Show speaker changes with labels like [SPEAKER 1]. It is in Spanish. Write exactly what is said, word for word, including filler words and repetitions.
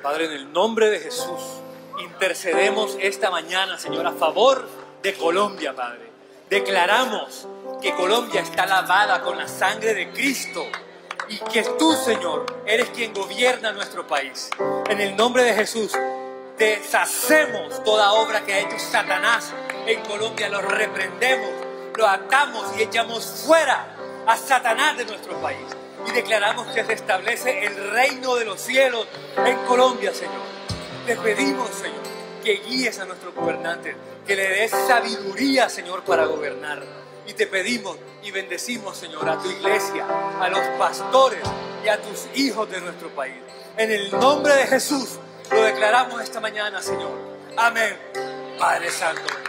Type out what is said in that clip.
[SPEAKER 1] Padre, en el nombre de Jesús, intercedemos esta mañana, Señor, a favor de Colombia, Padre. Declaramos que Colombia está lavada con la sangre de Cristo y que tú, Señor, eres quien gobierna nuestro país. En el nombre de Jesús, deshacemos toda obra que ha hecho Satanás en Colombia, lo reprendemos, lo atamos y echamos fuera a Satanás de nuestro país. Y declaramos que se establece el reino de los cielos en Colombia, Señor. Te pedimos, Señor, que guíes a nuestros gobernantes, que le des sabiduría, Señor, para gobernar. Y te pedimos y bendecimos, Señor, a tu iglesia, a los pastores y a tus hijos de nuestro país. En el nombre de Jesús lo declaramos esta mañana, Señor. Amén. Padre Santo.